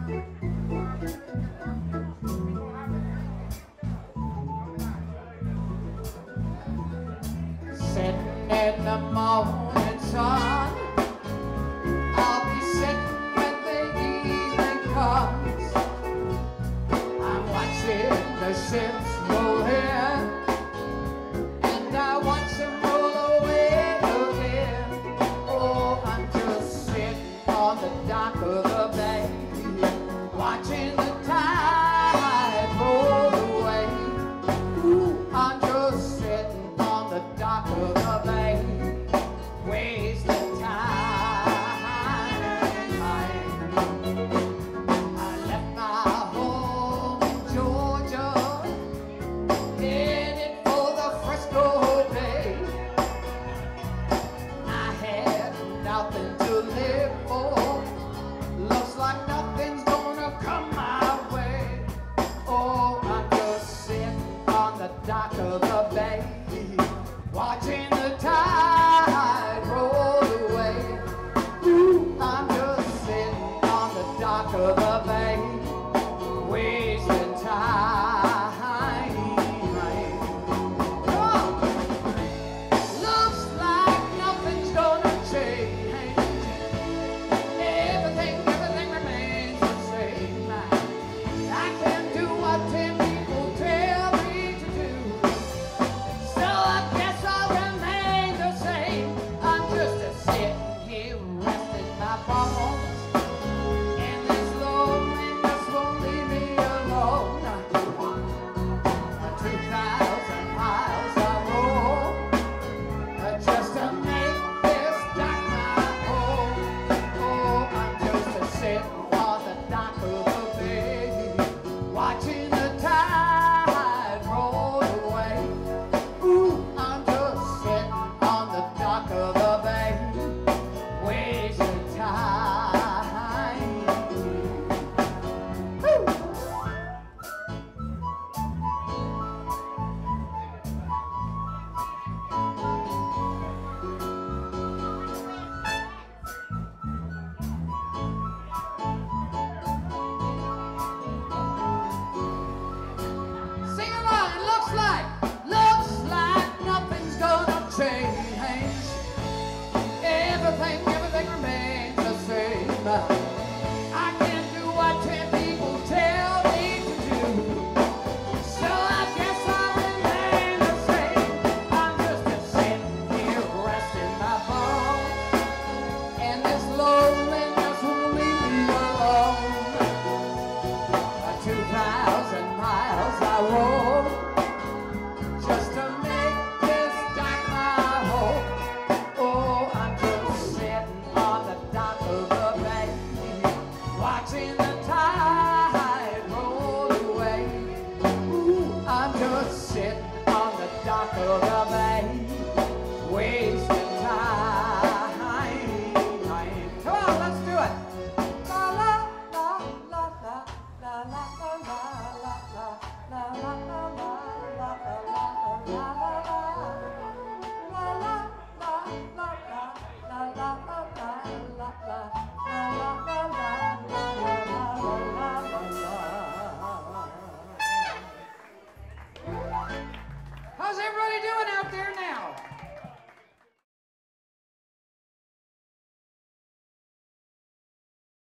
Sitting in the morning sun, I'll be sitting when the evening comes. I'm watching the ships roll in, and I watch them roll away again. Oh, I'm just sitting on the dock of the bay, watching the tide roll away. Ooh, I'm just sitting on the dock of the bay, wasting time. I left my home in Georgia, headed for the Frisco Bay. I had nothing to live for. Looks like nothing's gonna come my way. Oh, I'm just sitting on the dock of the